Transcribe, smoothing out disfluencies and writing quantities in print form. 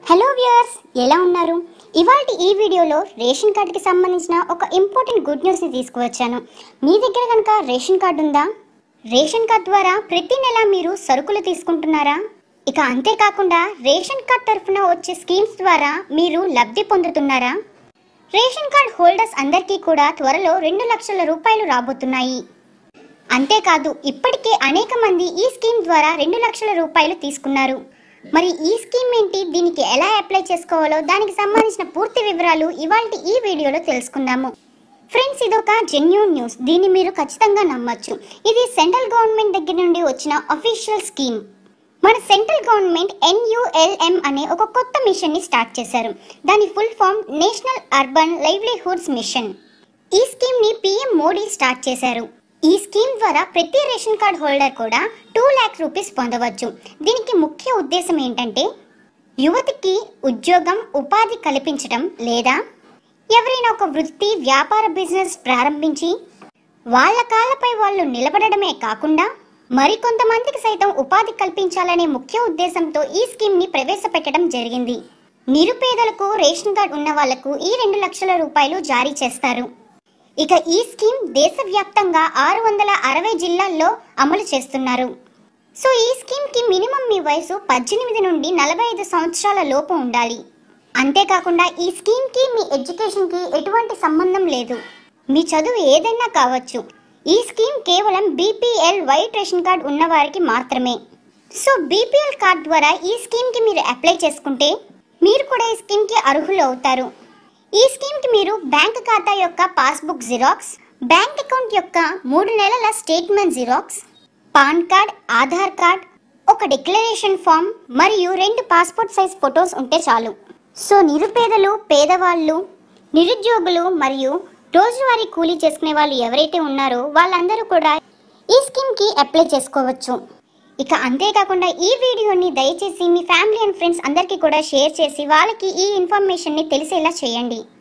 Hello viewers, ఎలా ఉన్నారు? ఇవాల్టి ఈ వీడియోలో రేషన్ కార్డుకి సంబంధించిన ఒక ఇంపార్టెంట్ గుడ్ న్యూస్ని తీసుకువచ్చాను. మీ దగ్గర కనుక రేషన్ కార్డు ఉందా? రేషన్ కార్డు ద్వారా ప్రతి నెల మీరు సరుకులు తీసుకుంటున్నారా? ఇక అంతేకాకుండా రేషన్ కార్డు తరఫున వచ్చే స్కీమ్స్ ద్వారా మీరు లబ్ధి పొందుతున్నారా? రేషన్ కార్డు హోల్డర్స్ అందరికీ కూడా త్వరలో 2 లక్షల రూపాయలు రాబోతున్నాయి. అంతేకాదు, ఇప్పటికే అనేక మంది ఈ స్కీమ్ ద్వారా 2 లక్షల రూపాయలు తీసుకున్నారు. మరి ఈ స్కీమ్ ఏంటి, దీనికి ఎలా అప్లై చేసుకోవాలో దానికి సంబంధించిన పూర్తి వివరాలు ఇవాల్టి ఈ వీడియోలో తెలుసుకుందాము. ఫ్రెండ్స్, ఇదొక జెన్యూన్ న్యూస్. దీన్ని మీరు ఖచ్చితంగా నమ్మొచ్చు. ఇది సెంట్రల్ గవర్నమెంట్ దగ్గర నుండి వచ్చిన అఫీషియల్ స్కీమ్. మన సెంట్రల్ గవర్నమెంట్ NULM అనే ఒక కొత్త మిషన్ని స్టార్ట్ చేశారు. దాని full form national urban livelihoods mission. ఈ స్కీమ్ని PM మోడీ స్టార్ట్ చేశారు. ఈ స్కీమ్ ద్వారా ప్రతి రేషన్ కార్డ్ హోల్డర్ కూడా 2 లాక్ రూపీస్ పొందవచ్చు. దీనికి ముఖ్య ఉద్దేశం ఏంటంటే యువతికి ఉద్యోగం, ఉపాధి కల్పించడం, లేదా ఎవరైనా ఒక వృత్తి, వ్యాపార బిజినెస్ ప్రారంభించి వాళ్ళ కాళ్ళపై వాళ్ళు నిలబడమే కాకుండా మరికొంతమందికి సైతం ఉపాధి కల్పించాలనే ముఖ్య ఉద్దేశంతో ఈ స్కీమ్ని ప్రవేశపెట్టడం జరిగింది. నిరుపేదలకు, రేషన్ కార్డు ఉన్న వాళ్లకు ఈ 2 లక్షల రూపాయలు జారీ చేస్తారు. ఇక ఈ స్కీమ్ దేశవ్యాప్తంగా 660 జిల్లాల్లో అమలు చేస్తున్నారు. సో ఈ స్కీమ్కి మినిమం మీ వయసు 18 నుండి 45 సంవత్సరాల లోపు ఉండాలి. అంతేకాకుండా ఈ స్కీమ్కి మీ ఎడ్యుకేషన్కి ఎటువంటి సంబంధం లేదు. మీ చదువు ఏదైనా కావచ్చు. ఈ స్కీమ్ కేవలం BPL వైట్ రేషన్ కార్డ్ ఉన్నవారికి మాత్రమే. సో BPL కార్డ్ ద్వారా ఈ స్కీమ్కి మీరు అప్లై చేసుకుంటే మీరు కూడా ఈ స్కీమ్కి అర్హులు అవుతారు. ఈ స్కీమ్కి మీరు బ్యాంక్ ఖాతా యొక్క పాస్బుక్ జిరాక్స్, బ్యాంక్ అకౌంట్ యొక్క 3 నెలల statement xerox, pan card, Aadhaar card, ఒక డిక్లరేషన్ ఫామ్ మరియు 2 పాస్పోర్ట్ సైజ్ ఫొటోస్ ఉంటే చాలు. సో నిరుపేదలు, పేదవాళ్ళు, నిరుద్యోగులు మరియు రోజువారీ కూలీ చేసుకునే వాళ్ళు ఎవరైతే ఉన్నారో వాళ్ళందరూ కూడా ఈ స్కీమ్కి అప్లై చేసుకోవచ్చు. ఇక అంతేకాకుండా ఈ వీడియోని దయచేసి మీ ఫ్యామిలీ అండ్ ఫ్రెండ్స్ అందరికీ కూడా షేర్ చేసి వాళ్ళకి ఈ ఇన్ఫర్మేషన్ని తెలిసేలా చేయండి.